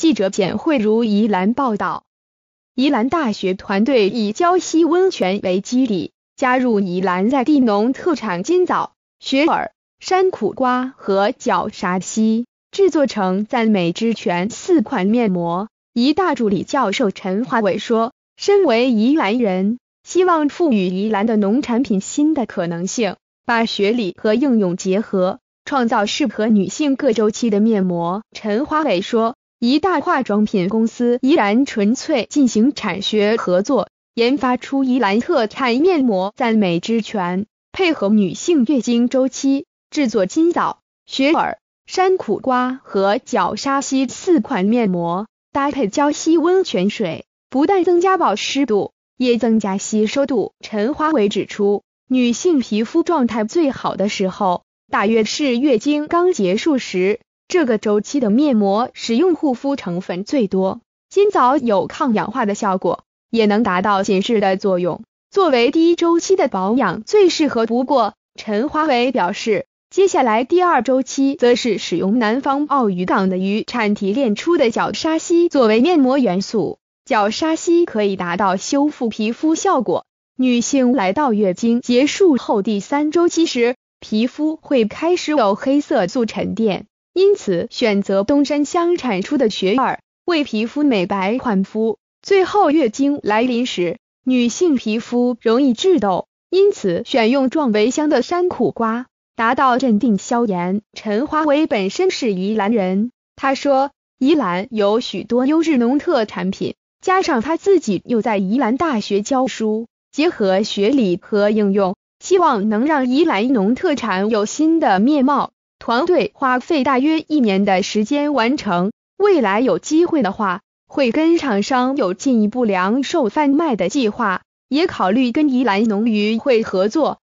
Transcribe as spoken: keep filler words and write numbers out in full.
记者简慧茹宜兰报道，宜兰大学团队以礁溪温泉为基地，加入宜兰在地农特产金枣、雪耳、山苦瓜和角鲨烯，制作成赞美之泉四款面膜。宜大助理教授陈华伟说，身为宜兰人，希望赋予宜兰的农产品新的可能性，把学理和应用结合，创造适合女性各周期的面膜。陈华伟说，宜大化妆品公司宜兰纯粹进行产学合作，研发出宜兰特产面膜赞美之泉，配合女性月经周期，制作金枣、雪耳、山苦瓜和角鲨烯四款面膜，搭配礁溪温泉水，不但增加保湿度，也增加吸收度。陈华伟指出，女性皮肤状态最好的时候，大约是月经刚结束时，这个周期的面膜使用护肤成分最多。金枣有抗氧化的效果，也能达到紧致的作用，作为第一周期的保养最适合不过。陈华伟表示，接下来第二周期则是使用南方澳渔港的渔产提炼出的角鲨烯作为面膜元素，角鲨烯可以达到修复皮肤效果。女性来到月经结束后第三周期时，皮肤会开始有黑色素沉淀，因此选择东山乡产出的雪耳，为皮肤美白焕肤。最后月经来临时，女性皮肤容易致痘，因此选用壮维香的山苦瓜，达到镇定消炎。陈华伟本身是宜兰人，他说，宜兰有许多优质农特产品，加上他自己又在宜兰大学教书，结合学理和应用，希望能让宜兰农特产有新的面貌。团队花费大约一年的时间完成，未来有机会的话，会跟厂商有进一步粮售贩卖的计划，也考虑跟宜兰农渔会合作，